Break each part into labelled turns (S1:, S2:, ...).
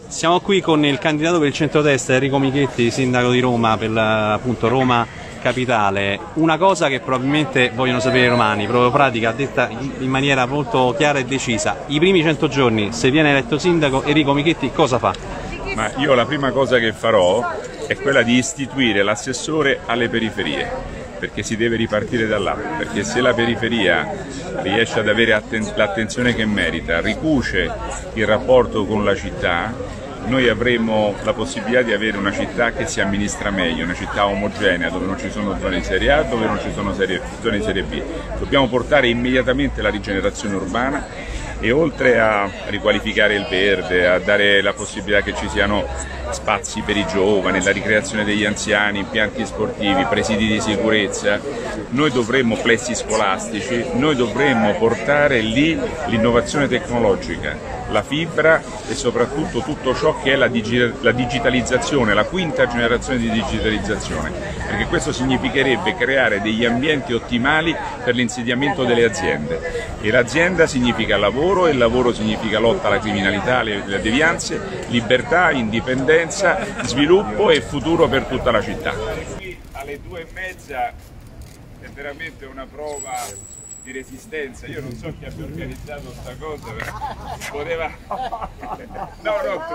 S1: Siamo qui con il candidato per il centrodestra Enrico Michetti, sindaco di Roma, per appunto Roma Capitale. Una cosa che probabilmente vogliono sapere i romani, proprio pratica, detta in maniera molto chiara e decisa: i primi 100 giorni, se viene eletto sindaco, Enrico Michetti cosa fa?
S2: Ma io la prima cosa che farò è quella di istituire l'assessore alle periferie, perché si deve ripartire da là, perché se la periferia riesce ad avere l'attenzione che merita, ricuce il rapporto con la città, noi avremo la possibilità di avere una città che si amministra meglio, una città omogenea, dove non ci sono zone di serie A, dove non ci sono zone di serie B. Dobbiamo portare immediatamente la rigenerazione urbana e oltre a riqualificare il verde, a dare la possibilità che ci siano spazi per i giovani, la ricreazione degli anziani, impianti sportivi, presidi di sicurezza, noi dovremmo, plessi scolastici, noi dovremmo portare lì l'innovazione tecnologica, la fibra e soprattutto tutto ciò che è la digitalizzazione, la quinta generazione di digitalizzazione, perché questo significherebbe creare degli ambienti ottimali per l'insediamento delle aziende, e l'azienda significa lavoro, e il lavoro significa lotta alla criminalità, alle devianze, libertà, indipendenza, sviluppo e futuro per tutta la città. Qui alle 2:30 è veramente una prova di resistenza. Io non so chi abbia organizzato sta cosa, poteva... No,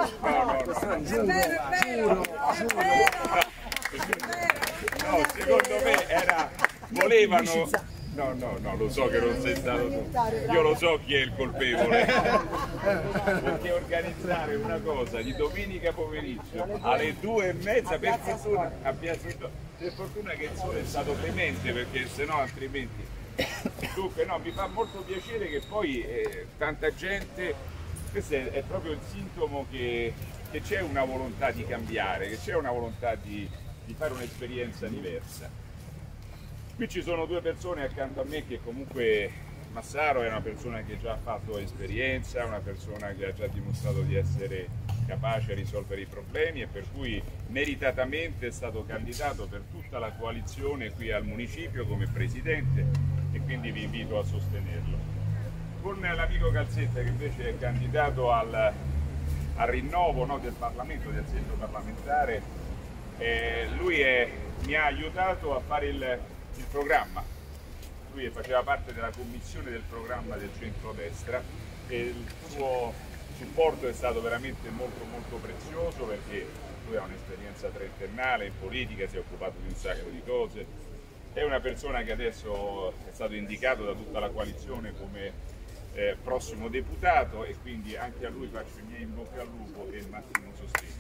S2: secondo me era... volevano... No, lo so che non sei stato tu. Io lo so chi è il colpevole. Perché organizzare una cosa di domenica pomeriggio alle 2:30, per fortuna che il sole è stato clemente, perché sennò altrimenti... Dunque no, mi fa molto piacere che poi tanta gente, questo è proprio il sintomo che c'è una volontà di cambiare, che c'è una volontà di fare un'esperienza diversa. Qui ci sono due persone accanto a me che comunque, Massaro è una persona che già ha fatto esperienza, una persona che ha già dimostrato di essere capace a risolvere i problemi e per cui meritatamente è stato candidato per tutta la coalizione qui al municipio come presidente, e quindi vi invito a sostenerlo. Con l'amico Calzetta, che invece è candidato al rinnovo, no, del Parlamento, del seggio parlamentare, lui mi ha aiutato a fare il programma. Lui faceva parte della commissione del programma del centrodestra e il suo supporto è stato veramente molto prezioso, perché lui ha un'esperienza trentennale in politica, si è occupato di un sacco di cose, è una persona che adesso è stato indicato da tutta la coalizione come prossimo deputato, e quindi anche a lui faccio i miei in bocca al lupo e il massimo sostegno.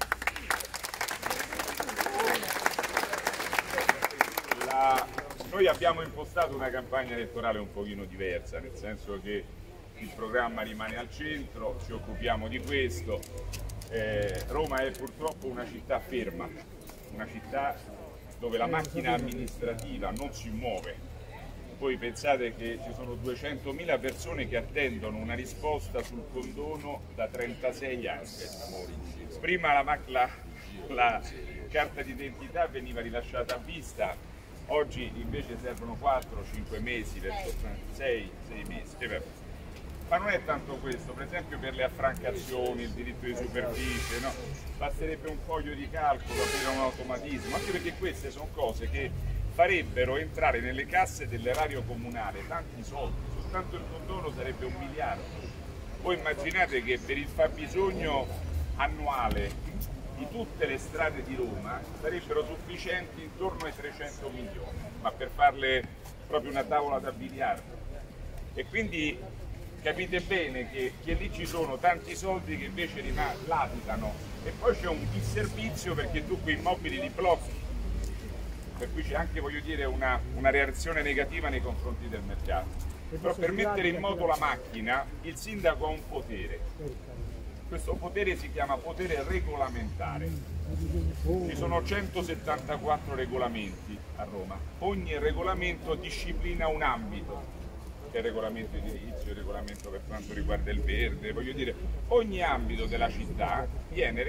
S2: Noi abbiamo impostato una campagna elettorale un pochino diversa, nel senso che il programma rimane al centro, ci occupiamo di questo. Roma è purtroppo una città ferma, una città dove la macchina amministrativa non si muove. Voi pensate che ci sono 200.000 persone che attendono una risposta sul condono da 36 anni. Prima la carta d'identità veniva rilasciata a vista, oggi invece servono 4-5 mesi, 6 mesi. Ma non è tanto questo, per esempio per le affrancazioni, il diritto di superficie, no? Basterebbe un foglio di calcolo, aprire un automatismo, anche perché queste sono cose che farebbero entrare nelle casse dell'erario comunale tanti soldi, soltanto il condono sarebbe 1 miliardo. Voi immaginate che per il fabbisogno annuale di tutte le strade di Roma sarebbero sufficienti intorno ai 300 milioni, ma per farle proprio una tavola da biliardo. E quindi capite bene che lì ci sono tanti soldi che invece latitano, e poi c'è un disservizio perché tu quei immobili li blocchi, per cui c'è anche, voglio dire, una reazione negativa nei confronti del mercato. Però per mettere in moto la macchina il sindaco ha un potere. Questo potere si chiama potere regolamentare. Ci sono 174 regolamenti a Roma, ogni regolamento disciplina un ambito, che è il regolamento edilizio, il regolamento per quanto riguarda il verde, voglio dire, ogni ambito della città viene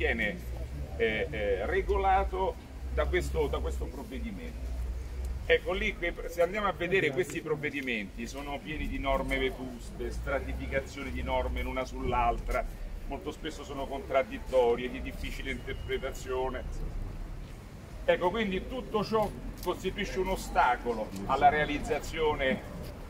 S2: regolato da questo provvedimento. Ecco, lì se andiamo a vedere questi provvedimenti sono pieni di norme vetuste, stratificazioni di norme l'una sull'altra, molto spesso sono contraddittorie, di difficile interpretazione. Ecco, quindi tutto ciò costituisce un ostacolo alla realizzazione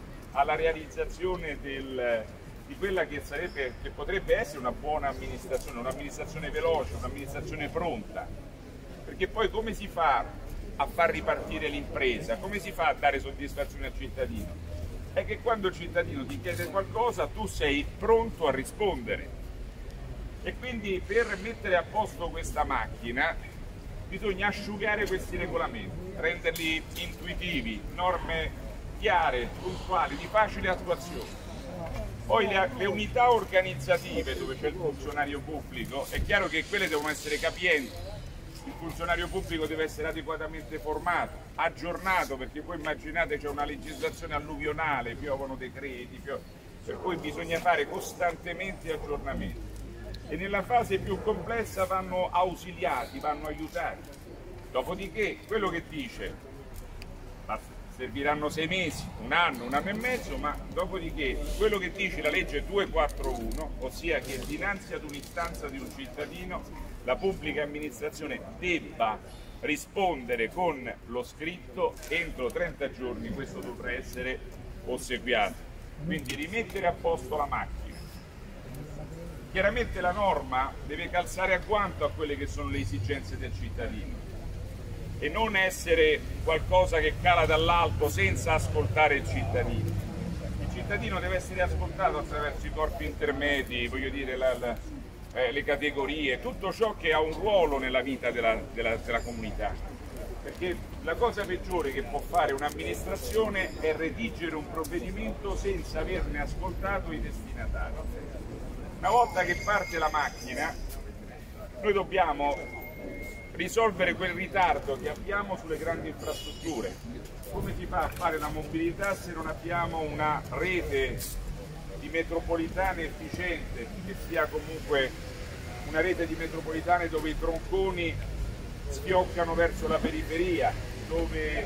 S2: di quella che potrebbe essere una buona amministrazione, un'amministrazione veloce, un'amministrazione pronta. Perché poi come si fa a far ripartire l'impresa? Come si fa a dare soddisfazione al cittadino? È che quando il cittadino ti chiede qualcosa tu sei pronto a rispondere. E quindi per mettere a posto questa macchina bisogna asciugare questi regolamenti, renderli intuitivi, norme chiare, puntuali, di facile attuazione. Poi le unità organizzative dove c'è il funzionario pubblico, è chiaro che quelle devono essere capienti, il funzionario pubblico deve essere adeguatamente formato, aggiornato, perché poi immaginate c'è una legislazione alluvionale, piovono decreti, per cui bisogna fare costantemente aggiornamenti. E nella fase più complessa vanno ausiliati, vanno aiutati. Dopodiché quello che dice, serviranno 6 mesi, un anno e mezzo, ma dopodiché quello che dice la legge 241, ossia che dinanzi ad un'istanza di un cittadino la pubblica amministrazione debba rispondere con lo scritto entro 30 giorni, questo dovrà essere ossequiato. Quindi rimettere a posto la macchina. Chiaramente la norma deve calzare agguanto a quelle che sono le esigenze del cittadino e non essere qualcosa che cala dall'alto senza ascoltare il cittadino. Il cittadino deve essere ascoltato attraverso i corpi intermedi, voglio dire, le categorie, tutto ciò che ha un ruolo nella vita della comunità. Perché la cosa peggiore che può fare un'amministrazione è redigere un provvedimento senza averne ascoltato i destinatari. Una volta che parte la macchina, noi dobbiamo risolvere quel ritardo che abbiamo sulle grandi infrastrutture. Come si fa a fare la mobilità se non abbiamo una rete di metropolitane efficiente, che sia comunque una rete di metropolitane dove i tronconi schioccano verso la periferia, dove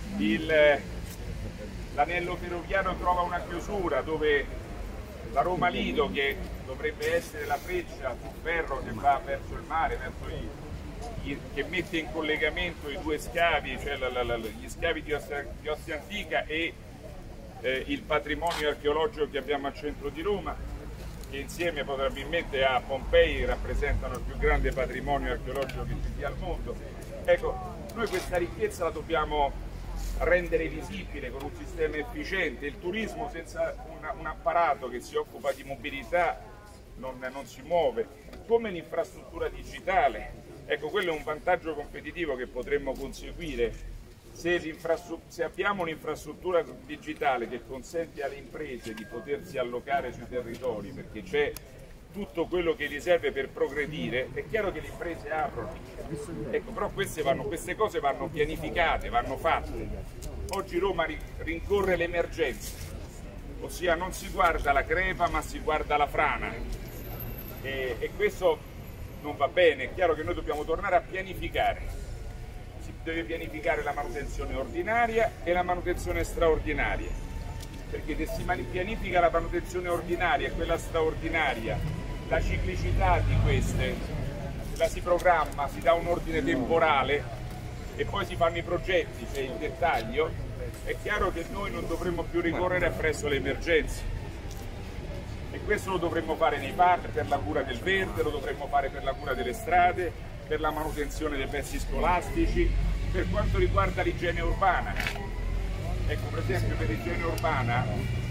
S2: l'anello ferroviario trova una chiusura, dove la Roma-Lido, che dovrebbe essere la freccia sul ferro che va verso il mare, che mette in collegamento i due scavi, cioè gli scavi di Ostia Antica e il patrimonio archeologico che abbiamo al centro di Roma, che insieme probabilmente a Pompei rappresentano il più grande patrimonio archeologico che ci sia al mondo. Ecco, noi questa ricchezza la dobbiamo rendere visibile con un sistema efficiente. Il turismo senza un apparato che si occupa di mobilità non si muove, come l'infrastruttura digitale. Ecco, quello è un vantaggio competitivo che potremmo conseguire se abbiamo un'infrastruttura digitale che consente alle imprese di potersi allocare sui territori, perché c'è tutto quello che gli serve per progredire. È chiaro che le imprese aprono, ecco, però queste cose vanno pianificate, vanno fatte. Oggi Roma rincorre l'emergenza, ossia non si guarda la crepa ma si guarda la frana, e questo non va bene. È chiaro che noi dobbiamo tornare a pianificare. Si deve pianificare la manutenzione ordinaria e la manutenzione straordinaria, perché se si pianifica la manutenzione ordinaria e quella straordinaria, la ciclicità di queste la si programma, si dà un ordine temporale e poi si fanno i progetti, cioè il dettaglio. È chiaro che noi non dovremmo più ricorrere appresso le emergenze, e questo lo dovremmo fare nei parchi per la cura del verde, lo dovremmo fare per la cura delle strade, per la manutenzione dei pezzi scolastici, per quanto riguarda l'igiene urbana. Ecco, per esempio, per l'igiene urbana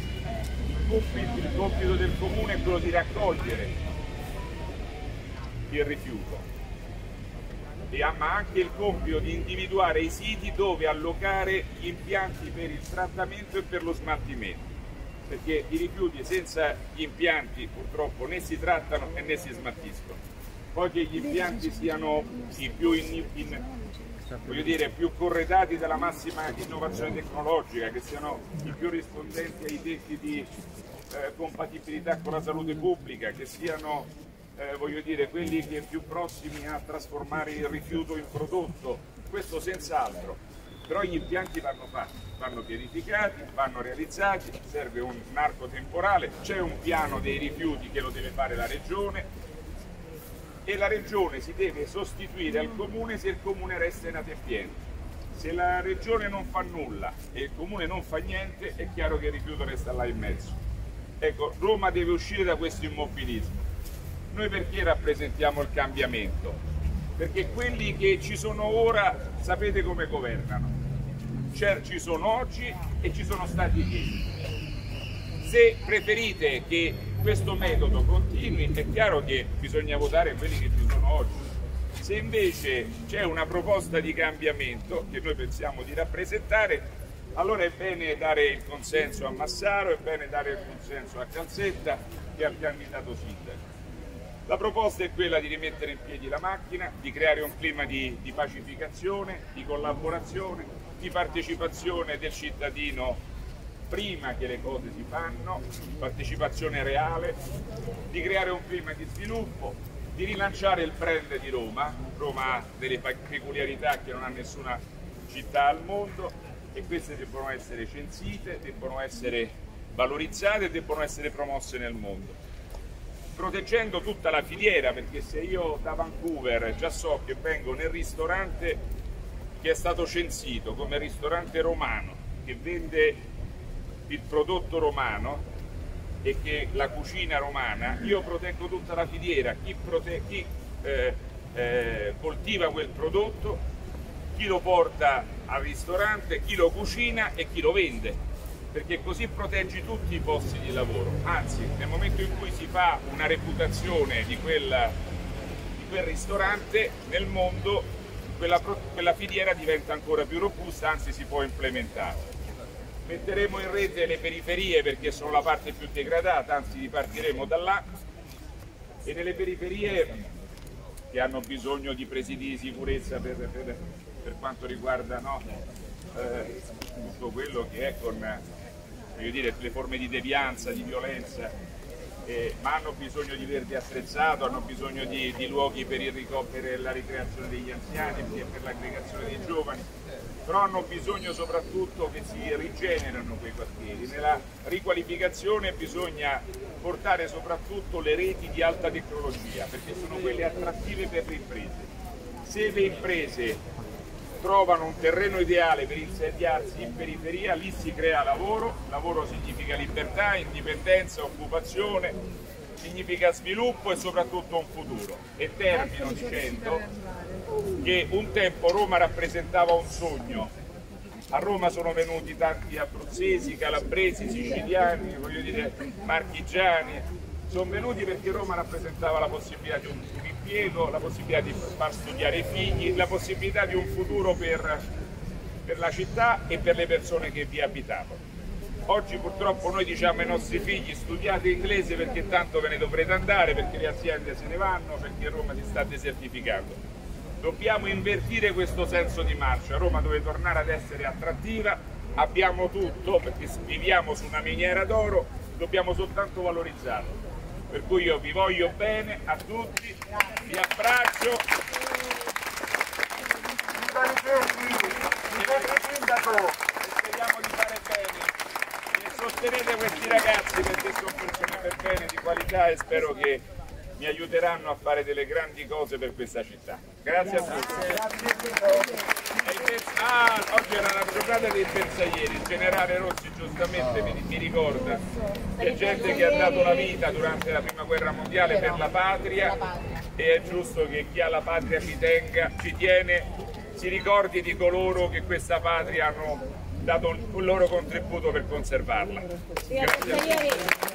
S2: il compito del comune è quello di raccogliere il rifiuto, ma anche il compito di individuare i siti dove allocare gli impianti per il trattamento e per lo smaltimento, perché i rifiuti senza gli impianti purtroppo né si trattano né si smaltiscono. Poi che gli impianti siano i più più corredati dalla massima innovazione tecnologica, che siano i più rispondenti ai detti di compatibilità con la salute pubblica, che siano quelli che più prossimi a trasformare il rifiuto in prodotto, questo senz'altro. Però gli impianti vanno fatti, vanno pianificati, vanno realizzati, serve un arco temporale, c'è un piano dei rifiuti che lo deve fare la regione, e la regione si deve sostituire al comune se il comune resta inadempiente. Se la regione non fa nulla e il comune non fa niente, è chiaro che il rifiuto resta là in mezzo. Ecco, Roma deve uscire da questo immobilismo. Noi perché rappresentiamo il cambiamento? Perché quelli che ci sono ora sapete come governano. Ci sono oggi e ci sono stati ieri. Se preferite che questo metodo continui, è chiaro che bisogna votare quelli che ci sono oggi. Se invece c'è una proposta di cambiamento che noi pensiamo di rappresentare, allora è bene dare il consenso a Massaro, è bene dare il consenso a Calzetta e al candidato sindaco. La proposta è quella di rimettere in piedi la macchina, di creare un clima di pacificazione, di collaborazione, di partecipazione del cittadino prima che le cose si fanno, partecipazione reale, di creare un clima di sviluppo, di rilanciare il brand di Roma. Roma ha delle peculiarità che non ha nessuna città al mondo e queste debbono essere censite, debbono essere valorizzate e debbono essere promosse nel mondo. Proteggendo tutta la filiera, perché se io da Vancouver già so che vengo nel ristorante che è stato censito come ristorante romano, che vende il prodotto romano e che la cucina romana, io proteggo tutta la filiera, chi coltiva quel prodotto, chi lo porta al ristorante, chi lo cucina e chi lo vende, perché così proteggi tutti i posti di lavoro. Anzi, nel momento in cui si fa una reputazione di quel ristorante nel mondo, quella filiera diventa ancora più robusta, anzi si può implementare. Metteremo in rete le periferie perché sono la parte più degradata, anzi ripartiremo da là, e nelle periferie che hanno bisogno di presidi di sicurezza per quanto riguarda tutto quello che è con le forme di devianza, di violenza, ma hanno bisogno di verde attrezzato, hanno bisogno di luoghi per la ricreazione degli anziani, per l'aggregazione dei giovani, però hanno bisogno soprattutto che si rigenerano quei quartieri. Nella riqualificazione bisogna portare soprattutto le reti di alta tecnologia, perché sono quelle attrattive per le imprese. Se le imprese trovano un terreno ideale per insediarsi in periferia, lì si crea lavoro. Lavoro significa libertà, indipendenza, occupazione, significa sviluppo e soprattutto un futuro. E termino dicendo che un tempo Roma rappresentava un sogno. A Roma sono venuti tanti abruzzesi, calabresi, siciliani, marchigiani, sono venuti perché Roma rappresentava la possibilità di un impiego, la possibilità di far studiare i figli, la possibilità di un futuro per la città e per le persone che vi abitavano. Oggi purtroppo noi diciamo ai nostri figli: studiate inglese perché tanto ve ne dovrete andare, perché le aziende se ne vanno, perché Roma si sta desertificando. Dobbiamo invertire questo senso di marcia. Roma deve tornare ad essere attrattiva, abbiamo tutto perché viviamo su una miniera d'oro, dobbiamo soltanto valorizzarlo. Per cui io vi voglio bene a tutti, vi abbraccio. Speriamo di fare bene e sostenete questi ragazzi perché sono persone per bene, di qualità, e spero che mi aiuteranno a fare delle grandi cose per questa città. Grazie a tutti. Oggi era una giornata dei bersaglieri. Il generale Rossi giustamente mi ricorda che è gente che ha dato la vita durante la prima guerra mondiale per la patria, e è giusto che chi ha la patria ci tiene, si ricordi di coloro che questa patria hanno dato il loro contributo per conservarla. Grazie.